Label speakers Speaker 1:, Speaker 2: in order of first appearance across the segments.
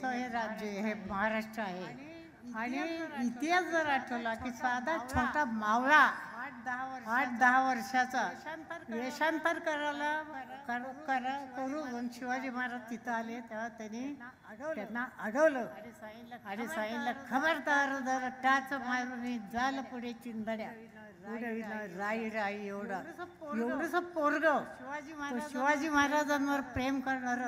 Speaker 1: आमचं हे राज्य हे महाराष्ट्र आहे आणि इतिहास जर आठवला की साधा छोटा मावळा 8-10 वर्षाचा वेषांतर करून शिवाजी महाराज तिथं आले तेव्हा त्यांना अडवलं आणि सांगितलं खबरदार जर टाच मारून झालं पुढे चिंधड्या राई राई एवढंच पोरग शिवाजी महाराजांवर प्रेम करणार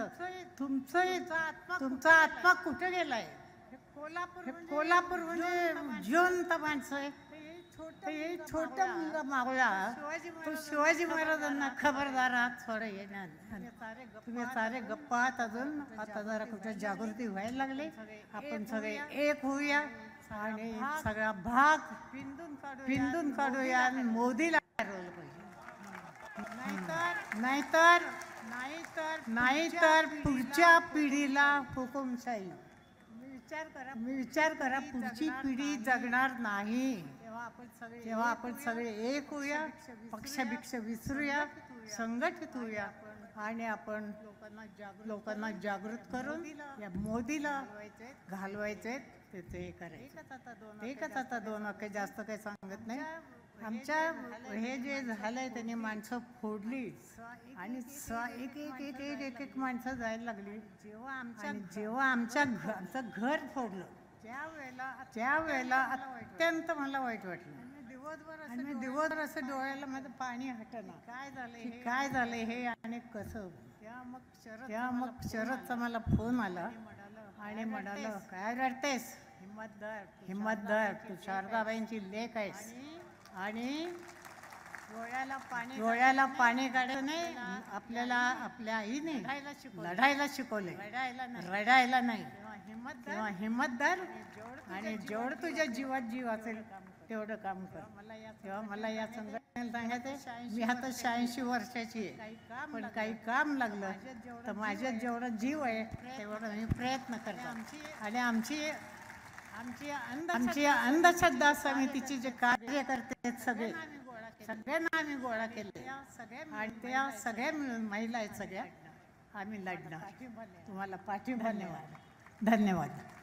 Speaker 1: तुमचा आत्मा कुठे गेलाय? कोल्हापूर म्हणजे जिवंत माणसं आहे. छोटा मुलगा मावळा तो शिवाजी महाराजांना खबरदार आहात थोडं येणार तुम्ही सारे गप्पा आहात अजून आता जरा कुठे जागृती व्हायला लागली आपण सगळे एक होऊया आणि सगळा भाग पिंदून काढूया आणि मोदीला हरवलं पाहिजे नाहीतर पुढच्या पिढीला हुकुमशाही विचार करा पुढची पिढी जगणार नाही. तेव्हा आपण सगळे एक होऊया पक्षभिक्ष विसरूया संघटित होऊया आणि आपण लोकांना जागृत करून या मोदीला घालवायचे त्याचे हे करायचं. एकच आता 2 वाक्य जास्त काही सांगत नाही. आमच्या हे जे झालंय त्यांनी माणसं फोडली आणि एक माणसं जायला लागली. जेव्हा आमचं घर फोडलं त्यावेळेला अत्यंत मला वाईट वाटलं आणि मी दिवसभर असं डोळ्याला माझं पाणी हटना काय झालंय हे आणि कसं. तेव्हा मग शरदचा मला फोन आला आणि म्हणाला काय रडतेस हिम्मतदार तू शारदाबाईंची लेक आहेस आणि डोळ्याला पाणी काढायचं नाही. आपल्याला आपल्या आईने लढायला शिकवले रडायला नाही. तेव्हा हिम्मतदार आणि जेवढं तुझ्या जीवात जीव असेल तेवढं काम कर. तेव्हा मला या संघटनेला सांगायचं मी आता 86 वर्षाची आहे पण काही काम लागलं तर माझ्यात जेवढं जीव आहे तेवढं मी प्रयत्न करतो. आणि आमची अंधश्रद्धा समितीचे जे कार्यकर्ते आहेत सगळ्यांना आम्ही गोळा केले आणि त्या सगळ्या मिळून महिला आहेत सगळ्या आम्ही लढणार. तुम्हाला पाठिंबा धन्यवाद.